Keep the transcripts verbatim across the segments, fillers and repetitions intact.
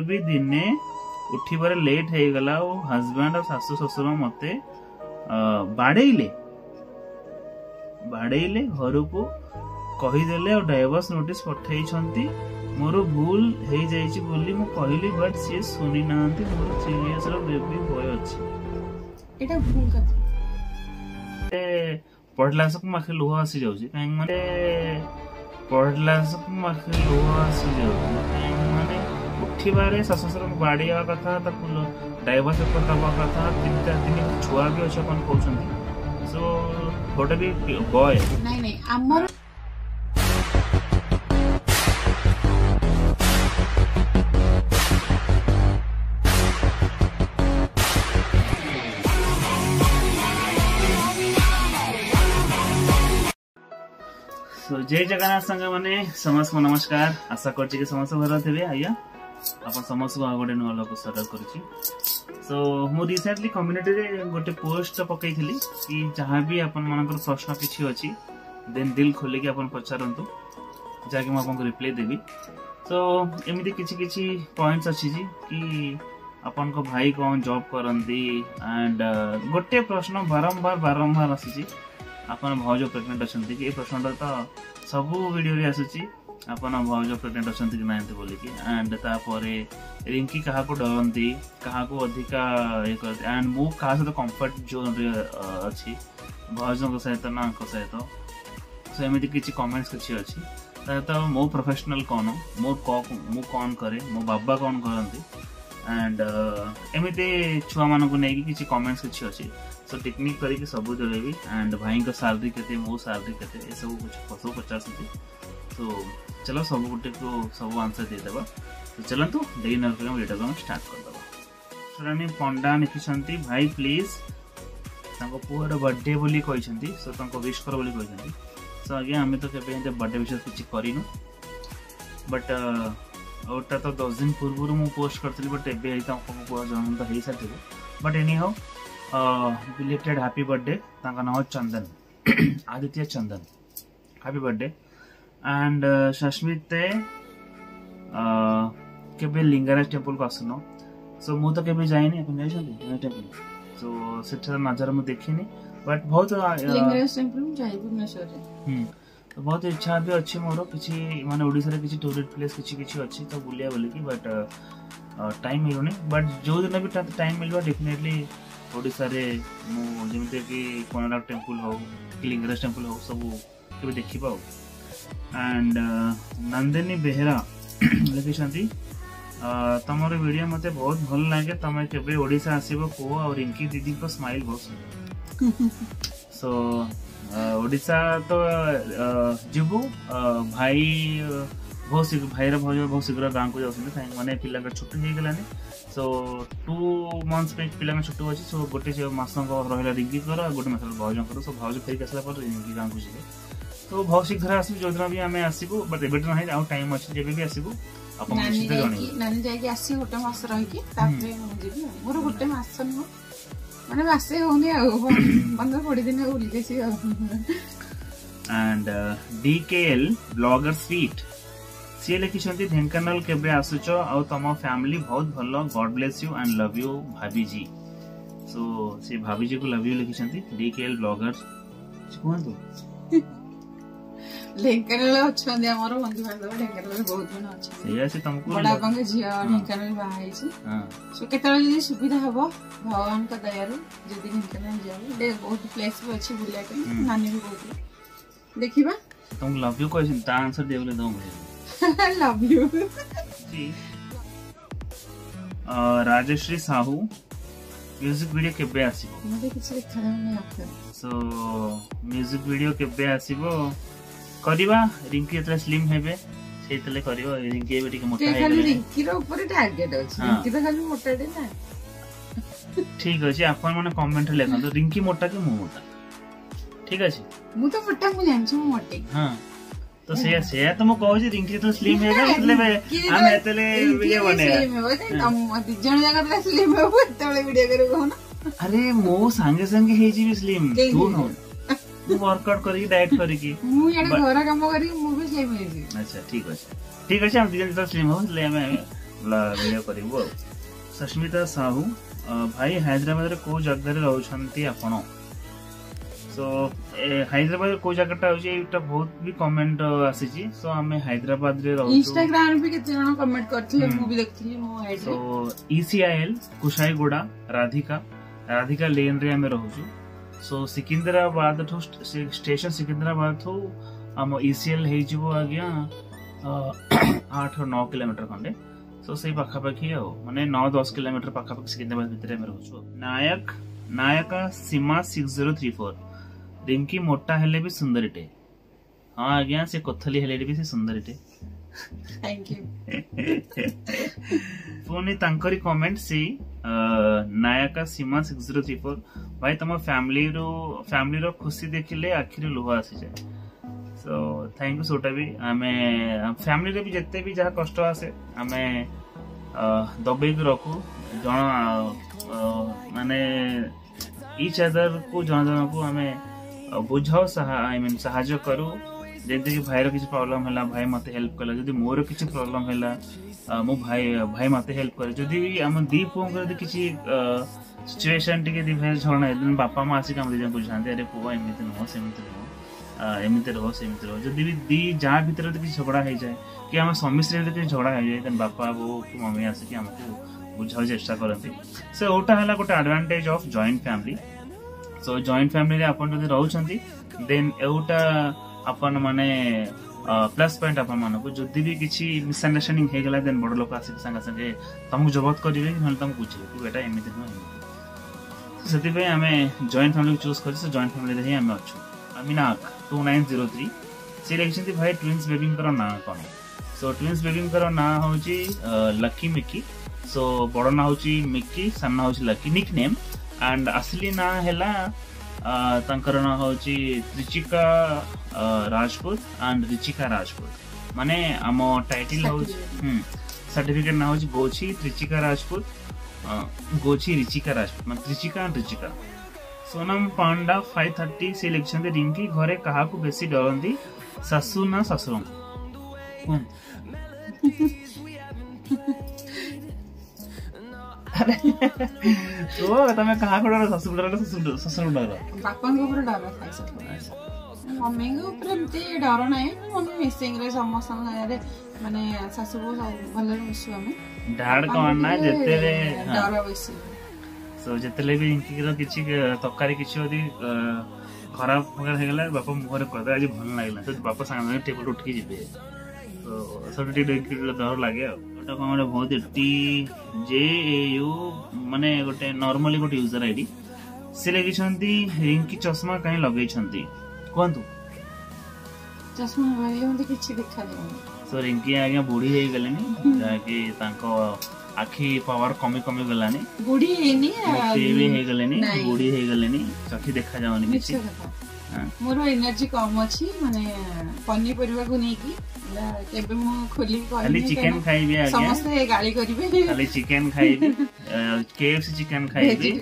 भी दिने उठिबार लेट हो गला और हस्बैंड और सासु ससुर मते बाड़ेले बाड़ेले घर को कहीदेले और डाइवोर्स नोटिस पठाई मोर भूल हो जाइछि बोली मु कहली बट सी सुनी नांती मोर थ्री इयर्स रो बेबी बॉय अछि एटा भूल कथि ए पढ़ला सक माखे लोहा आसी जाउछि काहे माने पढ़ला सक माखे लोहा आसी जाउछि काहे माने उठिबारे ससुर बाड़िया कथा ताकु डाइवोर्स पेपर दबा कथा तीन चार दिन छुआ भी अछि कोन कहउछन्ती सो गोटे भी बॉय नहीं नहीं हमर So, जय जगन्नाथ संग माने समस्त को नमस्कार आशा करछि कि समस्त भर थेबे आइया अपन समस्त को आगोटे न लोक स्वागत करछि सो मु रिसेंटली कम्युनिटी रे गोटे पोस्ट पकैथिली कि जहां भी अपन मानकर प्रश्न किछि अछि देन दिल खोले कि अपन पचारंतु जाके म अपन को रिप्लाई देबी सो एमिति किछि किछि पॉइंट्स अछि जी कि अपन को भाई कोन जॉब करंदी एंड गोटे प्रश्न बारंबार बारंबार आसी अपन भाउज प्रेग्नेंट अछंती कि ए प्रश्न तो सब वीडियो रे आसुची अपन भाउज प्रेग्नेंट अछंती कि नांती बोली कि एंड तापरे रिंकी कहा को डरंती कहा को अधिका ए करती एंड मु कहा से तो कंफर्ट जोन रे अछि भाउज को सहित ना को सहित सो एमिति किछि कमेंट्स किछि अछि ता तो मो प्रोफेशनल कोन मो को मु कोन करे मो बाबा कोन करंती एंड एमिति छुआ मानन को नै कि किछि कमेंट्स किछि अछि सो टेक्निक करी कि सब जलेबी एंड भाई का सैलरी केते मो सैलरी केते ए सब कुछ पसो पचास थी तो चलो सब गुटे को सब आंसर दे देबा तो चलंतु देई न कर वीडियो को स्टार्ट कर देबा सुरानी पंडा लिखिसंती भाई प्लीज ताको पुअर बर्थडे बोली कहिसंती सो ताको विश कर बोली कहिसंती सो आगे हमें तो केबे जे बर्थडे विश किछि करिनु बट ओटा तो दस दिन पूर्व मु पोस्ट करथली बट एबे ही ताको पुअर जन्म तो हेई साथि but any how belated happy birthday ताका नाम Chandan Aditya Chandan happy birthday and सस्मिते केबे लिंगराज टेंपल को आसनो सो मु तो केबे जाइनी अपन जाइछन टेंपल सो सेठा नजर मु देखिनी बट बहुत लिंगराज टेंपल जाई भुवनेश्वर रे हम तो बहुत इच्छा भी अछि मोर किछि माने ओडिसा रे किछि टूरिस्ट प्लेस किछि किछि अछि तो बुलिया बोली कि बट टाइम मिलुनी बट जो दिन भी टाइम मिलबा डेफिनेटली ओडिसा रे मु जेमते कि कोणार्क टेंपल हो लिंगराज टेंपल हो सब केबे देखि पाओ एंड नंदिनी बेहरा लिखिसंती तमरो वीडियो मते बहुत भल लागे तमे केबे ओडिसा आसीबो को और रिंकी दीदी को स्माइल बहुत सुंदर सो ओडिसा तो जिबु भाई बहुत शीघ्र भाईर भाई बहुत शीघ्र गाँव को जाऊँ मैंने पिला छुट्टी हो गलानी सो टू मंथ्स पे पिला छुट्टी अच्छी सो गोटे मस रहा रिंकी कर गोटे मस भाज कर सो भाज फेरिक आसला रिंकी गाँव को जी तो बहुत शीघ्र आसू जो दिन भी आम आसबू बट एबे ना आउ टाइम अच्छे जब भी आसबू नानी जाके आसी गोटे मास रही मोर गोटे मास नुह माने मासे होनी आ पंद्रह कोड़ी दिन उली देसी एंड डीकेएल ब्लॉगर स्वीट सी लिखिसंती ढेंकानाल केबे आसुच आ तम फैमिली बहुत भलो God bless you and love you भाभी जी सो से भाभी जी को लव यू लिखिसंती डीकेएल ब्लॉगर कोनतो ढेंकानाल अछंदी हमर बंधु बांधव ढेंकानाल बहुत मन अछि एया से तुमको बड़ा पंगे झिया ढेंकानाल बाहाई छी हां सो केतरा जदी सुविधा हबो भगवान का दया रे जदी ढेंकानाल जाऊ दे बहुत प्लेस भी अछि बुलिया के नानी भी बहुत देखिबा तुम लव यू कहै ता आंसर देबले दो मुझे लव यू जी राजश्री साहू म्यूजिक वीडियो केबे आसीबो मते किछ लिखा नै आफर सो म्यूजिक वीडियो केबे आसीबो करिबा रिंकी एतले स्लिम हेबे सेतले करियो रिंकी एबे टिके मोटा हे खाली रिंकी रो ऊपर टारगेट अछि रिंकी तो खाली मोटा दे ना ठीक अछि आपन माने कमेंट लेखन तो रिंकी मोटा के मु मोटा ठीक अछि मु तो मोटा मु जान छु मोटे हां तो से से तो मु कहू छी रिंकी तो स्लिम हेबे एतले हम एतले वीडियो बने स्लिम हेबे हम दि जण जगह स्लिम हेबे एतले वीडियो करे को ना अरे मो संगे संगे हे जी स्लिम तू न मु वर्कआउट करी डाइट करी की मु याडे घर काम करी मु भी स्लिम हे जी अच्छा ठीक अछि ठीक अछि हम दिन तो स्लिम हो ले हमें वीडियो करू। सस्मिता साहू भाई हैदराबाद को जगह रहउछंती आपण सो हैदराबाद को जगहटा होटा बहुत भी कमेंट आसी सो आम हैदराबाद रे रहउ इंस्टाग्राम पे केते जण कमेंट करथिले मु भी देखथिली मो ऐड सो ईसीआईएल कुशाईगुड़ा राधिका राधिका लेन रे हम रहउछु। सो सिकंदराबाद ठो स्टेशन सिकंदराबाद ठो आम ईसीएल हे जिवो आज्ञा आठ नौ किलोमीटर खंडे सो से पाखापाखि आ माने नौ दस किलोमीटर पाखापाखि सिकंदराबाद भितर हम रहउछु। Nayak Nayaka Seema six zero three four Rinki मोटा हेले भी सुंदरीटे। हाँ आज्ञा से कोथली हेले भी से सुंदरीटे। Thank you. पुनी तांकरी कमेंट से Nayaka Seema six zero three four भाई तुम फैमिली रो फैमिली रो खुशी देखिले आखिर लुह आसी जाए। सो थैंक यू सोटा भी आमे फैमिली रे भी जत्ते भी जहाँ कष्ट आसे आमे दबे के रखू जन माने इच अदर को जन जन को आमे बुझाओ आई मीन साहाଯ୍ୟ करू जैसे कि भाई किसी प्रॉब्लम है भाई मत हेल्प कला जदि मोर किसी प्रॉब्लम है मो भाई भाई मत हेल्प करे जदि भी हम दी पुओ किसी सिचुएशन टिके दी भाई झगड़ा है बापा माँ आसिक हम बुझाते अरे पुआ एमती नुह सेमती नुह एमती रह सेमती रह जदि भी दी जहाँ भीतर किसी झगड़ा हो जाए कि आम स्वामी स्त्री किसी झगड़ा हो जाए बापा बो कि मम्मी आसिक आमको बुझा चेष्टा करती सो ओटा है गोटे advantage of joint family. So joint family अपन जब रहउछंती देन एउटा अपन माने प्लस पॉइंट अपन मानको जदि भी किसी मिसअंडरस्टैंडिंग हे गला देन बड़ लोक आसी संगे संगे तुमको जबत करिवे कि तुमको पूछे कि बेटा एमिति न एमिति सेति पे हमें जॉइंट फैमिली चूज करि से जॉइंट फैमिली रे ही हम अछु। अमीनाक टू नाइन जीरो थ्री से लिखछंती भाई ट्विन्स बेबी कर ना कोन। सो ट्विन्स बेबी कर ना होची लकी मिकी। सो बड़ ना होची मिकी साना होची लकी निक नेम एंड असली ना हैला तंकर ना होची त्रिचिका राजपूत एंड रिचिका राजपूत माने आम टाइटल होची हम सर्टिफिकेट ना होची गोची त्रिचिका राजपूत गोची रिचिका राजपूत माने Trichika and Richika. Sonam Panda five thirty से लिखछन रिंकी घरे कहा को बेसी डरंदी सासू ना ससुर कोन तो तमे कहा को डर ससुर डर ससुर ससुर डर बापन को ऊपर डर था सब मम्मी को ऊपर एमती डर नाही मम्मी मिसिंग रे समस्त रे माने सासु को भले मिसु हमें डाड कोन ना जते रे डर बेसी सो जते भी इनकी रो किछि तकारी किछि ओदी खराब वगैरह हे गेला बापा मुहरे कहदा आज भल लागला तो बापा संग टेबल उठ के जिबे तो सब टी डर लागे ओटा कोन बहुत टी जे यू माने गोटे नॉर्मली गोटे यूजर आईडी से लगी छंती रिंकी चश्मा काहे लगै छंती कोंतु चश्मा लगै होंते किछि देखा नै सो रिंकी आगे बूढ़ी हे गलेनी जाके तांको आखी पावर कमी कमी गलानी बूढ़ी हेनी टीवी हे गलेनी बूढ़ी हे गलेनी चखी देखा जावनी किछि मोर एनर्जी कम अछि माने पन्नी परिवा को नै की केबे मु खोली खाली चिकन खाइबे आगे समस्त गाली करिवे खाली चिकन खाइबे केएफसी चिकन खाइबे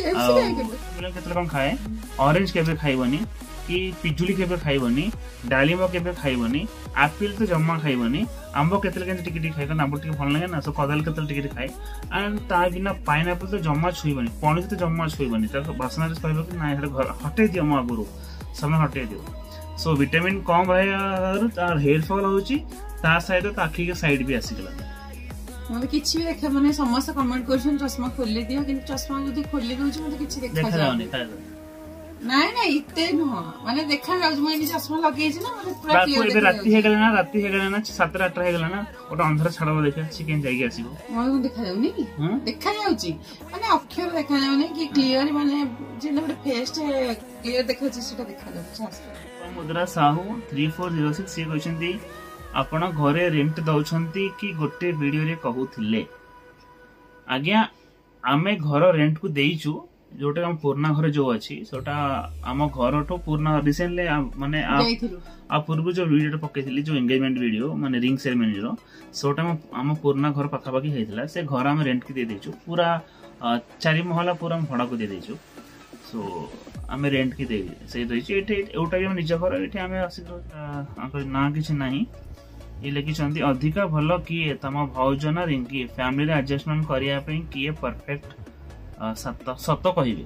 केतले कम खाए ऑरेंज केबे खाइबनी कि पिजुली केबे खाइबनी डालिम केबे खाइबनी एप्पल तो जम्मा खाइबनी आंबो केतले केन टिके टिके खाइबो आंबो टिके भल लागे ना सो कदल केतले टिके टिके खाइ एंड ता बिना पाइनएप्पल तो जम्मा छुइबनी पणिज तो जम्मा छुइबनी त बासना रे कहबो कि ना हेड घर हटे दियो म आगुरु समय हटे दियो सो विटामिन कम रहे तार हेयर फॉल होची ता साइड तो आखी के साइड भी आसी गला मते किछि भी देखे माने समस्त कमेंट करछन चश्मा खोलले दियो कि चश्मा जदी खोलले दोछ मते किछि देखा जाउनी नाही नाही इते न माने देखा जाउछ म इनी चश्मा लगै छी ना माने पूरा क्लियर देखा राती हे गेला ना राती हे गेला ना सात आठ हे गेला ना ओटा अंधर छाडबो देखा चिकन जाई आसीबो म देखा जाउनी देखा जाउची माने अक्षर देखा जाउनी कि क्लियर माने जे गोटे फेस क्लियर देखा छी सेटा देखा जाउछ। Mudra Sahu three four zero six ये कहछंती आपण घरे रेंट दउछंती कि गोटे वीडियो रे कहउथिले आज्ञा आमे घर रेंट को देइछु जोटा हम पुराना घर जो अच्छी सोटा आम घर ठो पुराना रिसेंटली माने आ पूर्व जो वीडियो पकईली जो एंगेजमेंट वीडियो माने रिंग सेरेमनी रो सोटा आम पुराना घर पाखापाखि होता से घर आम रेंट की दे देचु पूरा चारि महला पूरा भड़ा को दे देचु सो आम रेंट की दे से देचु एठे ओटा भी निज घर एठे आम आसी ना किछि नाही ये लिखिछंती अधिका भलो किए तम भौज ना रिंकी फैमिली रे एडजस्टमेंट करिया पे किए परफेक्ट सत सत कहिबे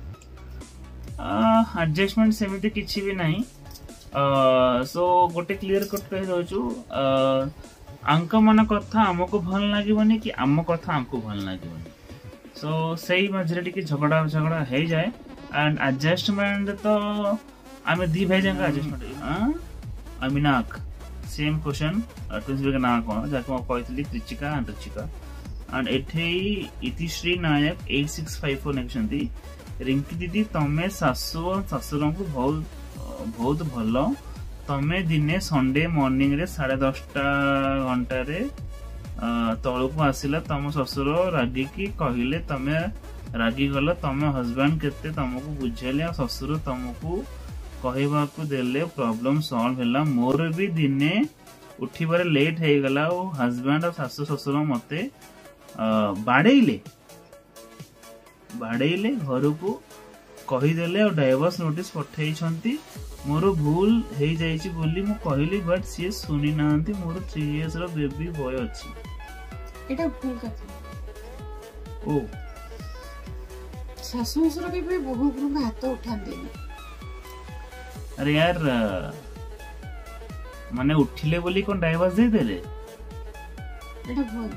एडजस्टमेंट सेमिति किछि भी नहीं सो गोटे क्लियर कट कहि दउछु आंक मन कथा हमको भल लागिबनी कि आम कथा हमको भल लागिबनी सो सेही मझरे टिके झगड़ा झगड़ा हे जाए एंड एडजस्टमेंट तो आमे दी भाई जंगा एडजस्टमेंट हां अमिनाक सेम क्वेश्चन ट्विंस के ना कोन जाके म कहतली त्रिचिका एंड रुचिका एंड एठे Itishree Nayak eight six five four नेक्शंती रिंकी दीदी तमे सासु और ससुर को बहुत बहुत भलो तमे दिने संडे मॉर्निंग रे साढ़े दसटा घंटा रे तल को आसिला तम ससुर रागी की कहले तमे रागी गल तमे हस्बैंड केते तुमको बुझेले ससुर तुमको कहवा को देले प्रॉब्लम सॉल्व हैला मोर भी दिने उठिबारे लेट हे गला ओ हस्बैंड और सासु ससुर मते बाड़ेइले बाड़ेइले घर को कही देले और डाइवोर्स नोटिस पठेई छंती मोर भूल हे जाईची बोली मु कहली बट सी सुनी नांती मोर थ्री इयर्स रो बेबी बॉय अछि एटा भूल कथा ओ सासु ससुर के भी बहु गुरु हाथ उठांदे अरे यार माने उठिले बोली कोन डाइवोर्स दे देले एटा भूल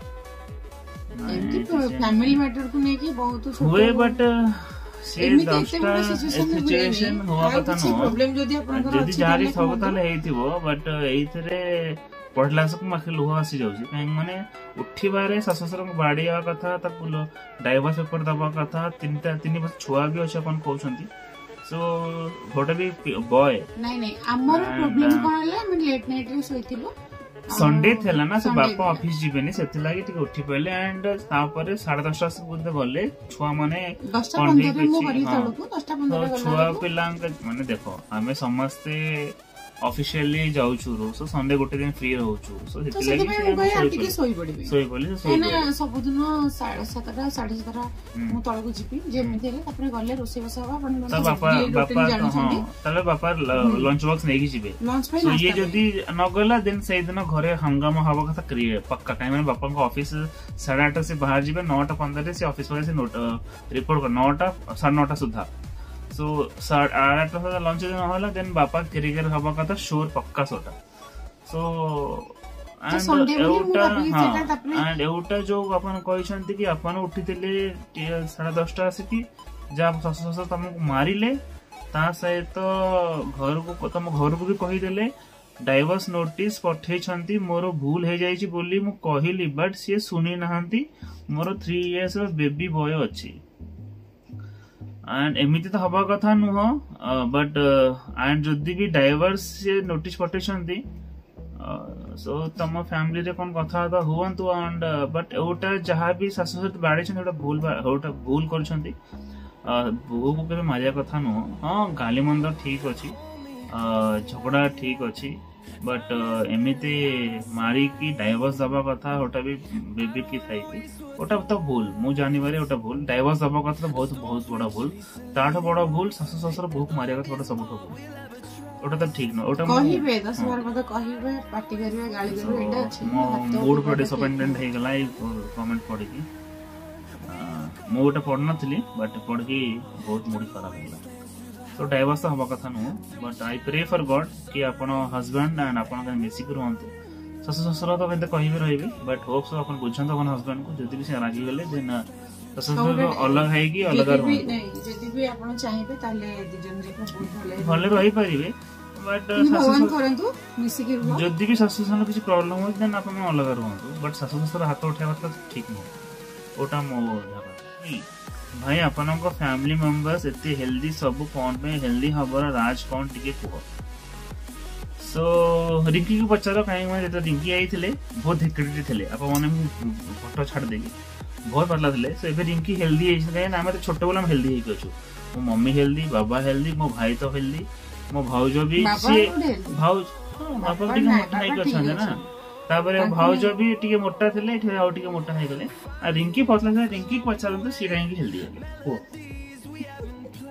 एमती फैमिली मैटर को नेकी बहुत छोट हुए बट से दसटा सिचुएशन हुआ कथा नो प्रॉब्लम जदी आपन घर जदी जारी सब ताले हेतिबो बट एइथरे पढला सब माखे लुह आसी जाउची काहे माने उठिबारे ससुसर को बाडीया कथा ताकु डाइवोर्स पेपर दबा कथा तीनटा तीन बस छुआ भी अछि अपन कहउछंती सो गोटे भी बॉय नहीं नहीं हमर प्रॉब्लम कहले मैं लेट नाइट रे सोइतिलो संडे थेला ना से बापा ऑफिस जीवेनी सेति लागि टिके उठी पले एंड तापरे साढ़े दस टा से बुद्धे गले छुआ माने दस टा पंद्रह मो करी तळको दस टा पंद्रह गला छुआ पिलांक माने देखो हमें समस्ते ऑफिशियली जाउछु रो सो संडे गोटे दिन फ्री रहउछु सो सेति लागि से भाई आ टिके सोई पड़िबे सोई पले सोई ना सब दिन साढ़े सात टा साढ़े सात टा मु तळको जिपी जेमिति रे तापरे गले रोसे बसा हवा अपन त बापा बापा हां तले बापा लंच बॉक्स नेकी जिबे सो ये जदी न गला दिन से दिन घरे हंगामा हवा कथा क्रिए पक्का काई माने बापा को ऑफिस साढ़े आठ से बाहर जिबे नौ टा पंद्रह रे से ऑफिस वाले से नोट रिपोर्ट कर नौ टा साढ़े नौ टा सुधा सो आठ टा लंच दिन होला देन बापा क्रिकेट हवा कथा शोर पक्का सोटा सो एंड एउटा हां एंड एउटा जो अपन कहछंती कि अपन उठितले साढ़े दस टा आसी कि जा ससुर ससुर तुमको मारिले ता सहित घर को तुम घर को भी कहि देले डाइवोर्स नोटिस पठे छंती मोर भूल हे जाईची बोली मु कहिली बट से सुनी नहंती मोर थ्री इयर्स रो बेबी बॉय अछि एंड एमिति तो हवा कथा नुह बट एंड जदी भी डाइवोर्स से नोटिस पठे छंती सो तम फैमिली रे कोन कथा तो हुवंतु एंड बट ओटा जहां भी सासु ससुर बाड़े छन ओटा भूल ओटा भूल कर छंती बहु को के मारिया कथा नुह हां गाली मंद ठीक अछि झगड़ा ठीक अछि बट एमिति मारी की डाइवोर्स दबा कथा ओटा भी बेबी की थाई की ओटा तो भूल मु जानि बारे ओटा भूल डाइवोर्स दबा कथा तो बहुत बहुत बड़ा भूल ताठ बड़ा भूल सासु ससुर बहुत मारिया कथा ओटा सब भूल ओटा तो ठीक न ओटा कहिबे दस बार मत कहिबे पार्टी करबे गाली करबे एटा अछि मूड पर डिसअपॉइंटमेंट हे गला कमेंट पढ़ी की मु ओटा पढ़ नथली बट पढ़ की बहुत मूड खराब होला तो डाइवोर्स हवा कथा नु but I pray for God कि अपन हस्बैंड एंड अपन का मिसी कर रहंतु ससुर ससुर तो बेंते कहिबे रहइबे बट होप सो अपन बुझंत अपन हस्बैंड को जदी भी से रागी गेले देन ससुर ससुर अलग है कि अलग रहंतु नहीं जदी भी अपन चाहिबे ताले दिजन जे को बहुत भले भले रही परिबे बट भगवान करंतु मिसी के रुह जदी भी ससुर ससुर किछ प्रॉब्लम हो देन अपन अलग रहंतु बट ससुर ससुर हाथ उठावा तो ठीक न ओटा मो जाबा भाई अपन को फैमिली मेंबर्स एते हेल्दी सब कोन पे हेल्दी हबर राज कोन टिके को सो रिंकी को पचारो काई में जेतो रिंकी आई थिले बहुत हेक्टिक थिले आप माने फोटो छाड़ देगी बहुत पतला थिले सो एबे रिंकी हेल्दी है काई ना हम छोटे बोला हम हेल्दी है कछु मो मम्मी हेल्दी बाबा हेल्दी मो भाई तो हेल्दी मो भाउजो भी से भाउज बाबा भी मोटा है कछन ना ताबरे भाउजो भी टिके मोटा थिले एठे आउ टिके मोटा है गले आ रिंकी पतला से रिंकी पचारो तो सी काई हेल्दी है ओ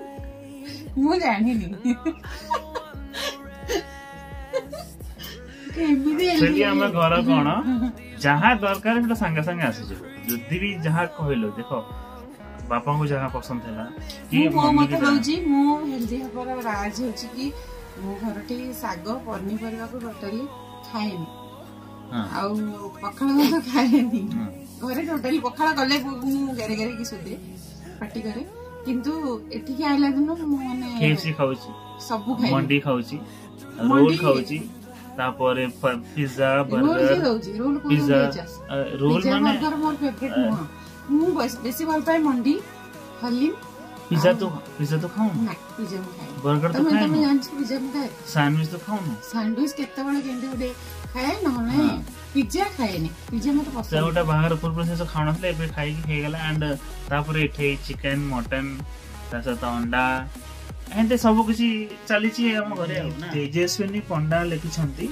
मु जानि नी एक्चुअली हम घर कौन जहाँ दरकार से सांगे सांगे आसीज जदि भी जहाँ कहलो देखो बापा को जहाँ पसंद है कि मो मत कहूची मो हेल्दी हबर राज होची कि मो घरटी साग पनीपरिया को टोटली खाएनी आउ पखाल भात खाएनी घरे टोटली पखाल गले मु गेरे गेरे की सुदे पार्टी करे किंतु एठी आइला दिन माने केएफसी खाउची सब खाइ मंडी खाउची रोल खाउची तापर pizza burger roll pizza roll माने बर्गर मोर फेवरेट नुह मु बेसी भल पाए मंडी हलीम पिज्जा तो पिज्जा तो खाऊ ना पिज्जा में खाए बर्गर तो खाए तुम जान छी पिज्जा में खाए सैंडविच तो खाऊ ना सैंडविच केते बळे केंदे उडे खाए न नै पिज्जा खाए नै पिज्जा मते पसंद से ओटा बाहर पूर्व से खाना थले एबे खाई के हे गेला एंड तापर एठे चिकन मटन तासा त अंडा एंड सब किसी चली छी हम घरे ना तेजस्विनी पंडा लेखि छंती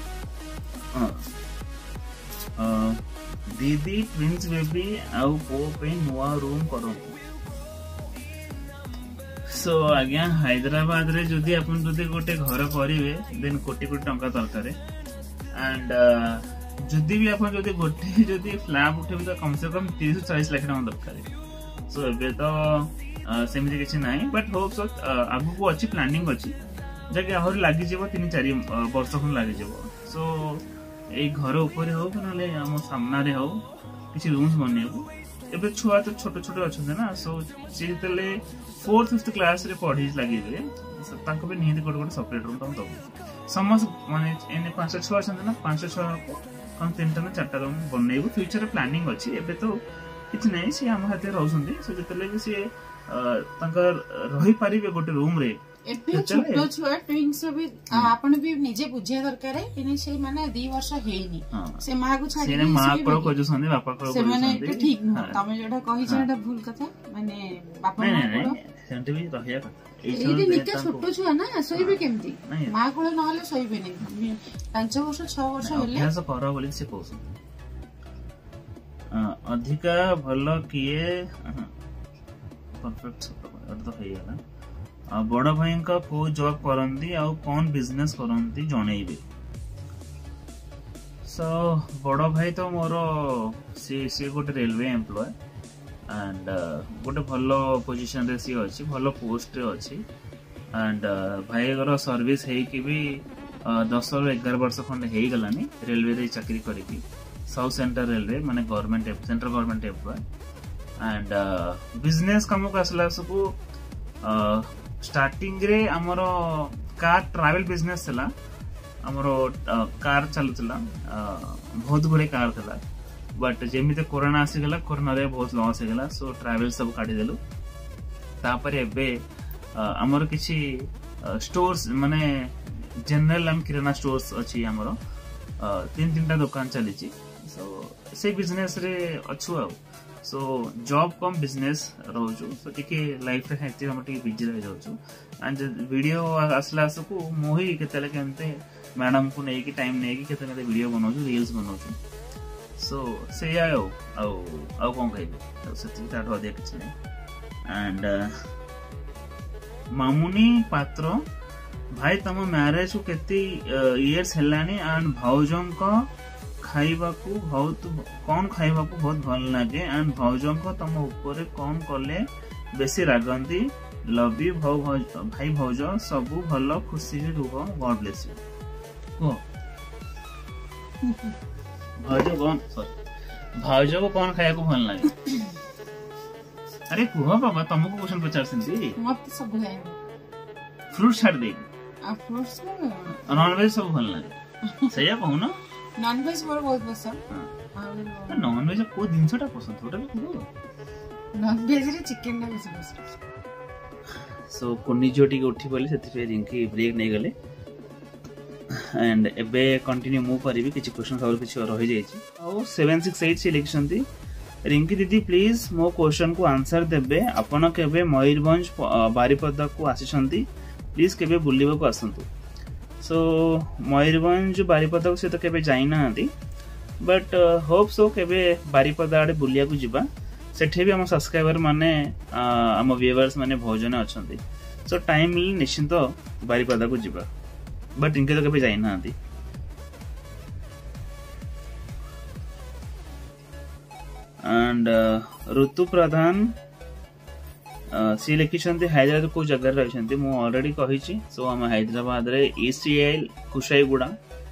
अ दीदी ट्विंस बेबी आउ पो पे नुआ रूम करो सो आज्ञा हैदराबाद रे जदि अपन जदि गोटे घर करिवे देन कोटी कोटी टंका दरकार एंड जदि भी अपन जदि गोटे जदि फ्लैट उठे तो कम से कम तीस चालीस लाख टका दरकार सो एबे तो सेमती किसी ना बट होप सो आगु को अच्छी प्लानिंग अच्छी जगह आहरी लगी जीव तीन चार वर्ष खन लगी जीव सो ए घर ऊपर हो कि आम सामने हो किसी रूम्स बनेबू एबे छुआ तो छोटे छोटे अच्छे ना सो सी जेतले फोर्थ फिफ्थ क्लास रे पढ़ी लगी ताको भी निहित गोटे गोटे सेपरेट रूम तुम दबो समस्त माने एने पांच छुआ छन ना पांच छुआ को कम तीनटा ना चारटा रूम बनेबू फ्यूचर रे प्लानिंग अच्छी एबे तो किछ नै से हम हाथे रहउसंदी सो जेतले कि से तंकर रही पारिबे गोटे रूम रे एपे छोटो छुआ ट्विंस भी आपण भी निजे बुझिया दरकार है इने से माने दो वर्ष हेनी से मां को छाडी से मां को को संदे बापा को से माने ठीक न तमे जेटा कहि छेटा भूल कथा माने बापा मां को सेंटे भी रहिया कथा एदि निका छोटो छुआ ना सोइबे केमती मां को न हले सोइबे नै पांच वर्ष छह वर्ष होले अभ्यास कर बोली से कहू अधिका भलो किए परफेक्ट तो है ना बड़ भाई का को जॉब करंती आ कौन बिजनेस करंती जणैबे सो बड़ भाई तो मोर सी सी गोटे रेलवे एम्प्लॉय एंड गोटे भलो पोजीशन रे सी अछि भलो पोस्ट रे अछि एंड भाई गर सर्विस है कि भी दस रु एगार वर्ष खंडे हे गलानी रेलवे रे चाकरी करिकी साउथ सेंट्रल रेलवे माने government central government employ and business काम को असला सबु स्टार्टिंग रे हमरो कार ट्रैवल बिजनेस थला हमरो कार चलुतला बहुत गुडे कार थला बट जेमिते कोरोना आसी गला कोरोना रे बहुत लॉस हे गला सो ट्रैवल सब काटी देलु तापर एबे हमरो किछि स्टोर्स माने जनरल हम किराना स्टोर्स अछि हमरो तीन तीनटा दुकान चली छी सो से बिजनेस रे अछु आ सो जॉब कम बिजनेस रोजु सो टिके लाइफ रे हेती हम टिके बिजी रह जाउछु एंड वीडियो असला सबको मोही केतले केनते मैडम को नै कि टाइम नै कि केते केते वीडियो बनाउछु रील्स बनाउछु सो से आयो आउ आउ कोन कहबे सच्ची ताठ अधिक छै एंड मामुनी पात्र भाई तम मैरिज को केते इयर्स हेलानी एंड भाउजन को खाइबा को बहुत कौन खाइबा को बहुत भल लागे एंड भाउजन को तम ऊपर कौन कले बेसी रागंती लव यू भाउ भाई भाउज सब भलो खुशी रे रुह गॉड ब्लेस यू को भाउज कौन सॉरी भाउज को कौन खाया को भल लागे अरे कुह बाबा तुमको क्वेश्चन पचार सिंदी मत सब है फ्रूट छाड़ दे आ फ्रूट्स नॉन वेज सब भल लागे सही है कहू ना नॉन वेज मोर बहुत पसंद हां नॉन वेज को दिन छोटा पसंद छोटा भी को नॉन वेज रे चिकन ना बेसी पसंद सो कोनी जोटी के उठी बोली सेति पे रिंकी ब्रेक नै गले एंड एबे कंटिन्यू मूव करबी किछि क्वेश्चन और किछि रहि जाय छी ओ सेवन सिक्स एट सिलेक्शनती रिंकी दीदी प्लीज मो क्वेश्चन को आंसर देबे आपण केबे मयूरभंज बारिपदा को आसीछंती प्लीज केबे बुलिबा को आसंतु सो मयूरभंज बारिपदा को से तो केबे जाई ना आंती बट होप सो केबे बारिपदा आडे बुलिया को जिबा सेठे भी हम सब्सक्राइबर माने हम व्यूअर्स माने भोजन अछंती सो टाइम निश्चित बारिपदा को जिबा बट इनके तो केबे जाई ना आंती एंड ऋतु प्रधान सी लिखिं हैदराबाद को जगह रही मुझे ऑलरेडी कही। सो आम हैदराबाद रे ईसीएल कुशाईगुड़ा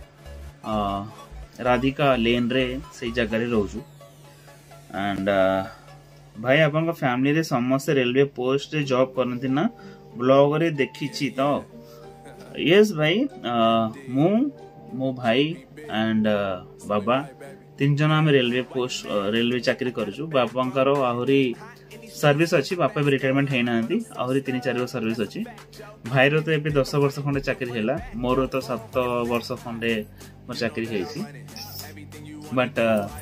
राधिका लेन रे से जगह रोजु। एंड भाई अपन फैमिली रे समस्त रेलवे पोस्ट रे जॉब करती ना ब्लॉग रे देखी तो यस भाई मु मो भाई एंड बाबा तीन जन आम रेलवे पोस्ट रेलवे चाकरी करूँ। बापा आहरी सर्विस अच्छी बापा भी रिटायरमेंट होना आहरी तीन चार वर्ष सर्विस अच्छी। भाई रो तो ये दस वर्ष खंडे चाकरी है मोर तो सात वर्ष खंडे मोर चाकरी है। बट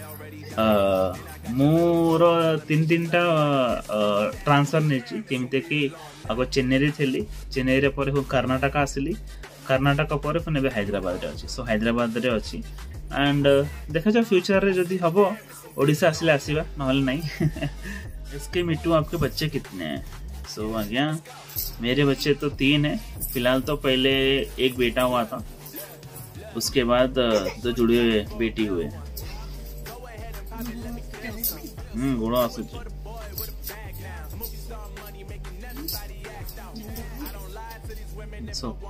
मोर तीन तीन टा ट्रांसफर नहीं केमती कि आग चेन्नई थी चेन्नई रे पर कर्नाटक आसिली कर्नाटक पर फिर हैदराबाद अच्छी। सो हैदराबाद रे अच्छी एंड देखा जाओ फ्यूचर रे जदि हबो ओडिशा आसिले आसीबा नहले नहीं। इसके मिट्टू आपके बच्चे कितने हैं? सो so, आज्ञा मेरे बच्चे तो तीन है फिलहाल। तो पहले एक बेटा हुआ था उसके बाद दो जुड़े हुए बेटी हुए। हम्म गुड़ा आसु सो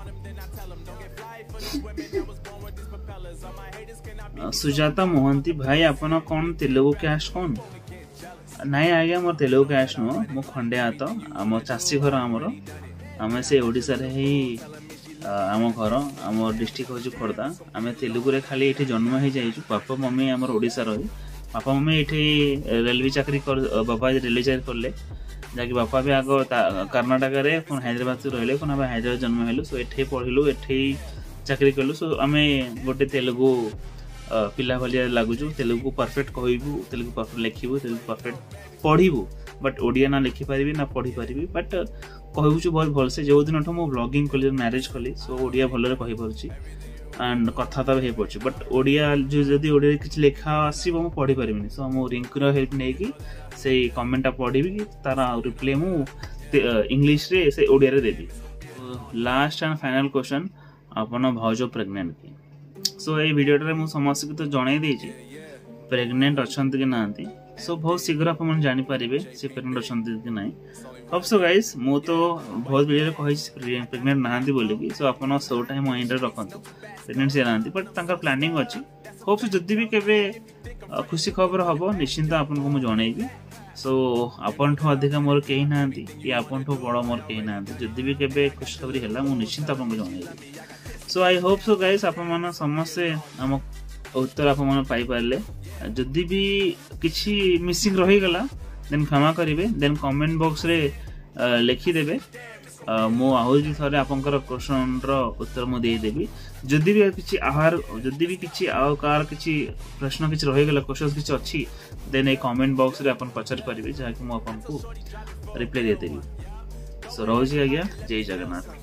सुजाता मोहंती भाई अपन कौन तेलुगु कैस्ट कौन नाई आज्ञा मोर तेलुगु कैस्ट नुह मो खंडे हाथ आम चाषी घर आमर आम से ओडिशा रे ही आम घर आम डिस्ट्रिक्ट हूँ खोर्धा। आम तेलुगु रे खाली ये जन्म हो जाइए। बापा मम्मी आमर ओडिशा रही बापा मम्मी ये रेलवे चाकरी कर बापा रेलवे चाकरी करले जहाँकि बापा भी आग कर्नाटक रे पुन हैदराबाद से रहिले पुन आम हैदराबाद जन्म हेलु। सो एठे पढ़िलु एठे चाकरी कलु। सो आम गोटे तेलुगु पिला भाया लगुचु तेलुगु परफेक्ट कहबू तेलुगु परफेक्ट लिखबू तेलुगु परफेक्ट पढ़ू बट ओडिया ना लिखिपारि ना पढ़ी पारि बट कहूँ बहुत भलसे जो दिन मु ब्लॉगिंग कली मैरिज कली। सो ओडिया भलरे कहि पारुछि एंड कथाता भी पड़े बट ओडिया जो जदि ओडिया किछि लेखा आसीबो मु पढ़ी पारिबिनी। सो मु रिंकुर हेल्प नै कि से कमेंटा पढ़ी कि तार रिप्लाई मु इंग्लिश रे से ओडिया रे देबी। लास्ट एंड फाइनल क्वेश्चन अपन भाउजो प्रेग्नेंट की। सो ये वीडियो मु समस्त को तो जणाई देछि प्रेग्नेंट अछंती कि नांती। सो बहुत शीघ्र अपन जानि पारिबे से प्रेग्नेंट अछंती कि नाही। अब सो गाइस मु तो बहुत वीडियो रे कहि प्रेग्नेंट नांती बोली कि सो अपन सो टाइम माइंड रे रखंतु प्रेग्नेंट से नांती बट तांका प्लानिंग अछि। होप सो जदी भी केबे खुशी खबर हबो निश्चिंत अपन को मु जणाइबी। सो अपन ठो अधिक मोर केही नांती कि अपन ठो बड़ मोर केही नांती जदी भी केबे खुशी खबर हैला मु निश्चिंत अपन को जणाइबी। सो आई होप सो गाइस आप मन समस्ते आम उत्तर आप मन पाई पारले। जदि भी किछि मिसिंग रही गला देन क्षमा करिवे देन कमेंट बॉक्स रे लिखिदेवे मो आहरी थरे आपनकर क्वेश्चन रो उत्तर मु दे देबी। जदि भी किछि आहार जदि भी किछि आउ कार किछि प्रश्न किछि रही गला क्वेश्चन किछि अछि देन ए कमेंट बॉक्स रे आपन पचार परिबे जहा कि मु आपन को रिप्लाई दे देबी। सो रोजी आ गया जय जगन्नाथ।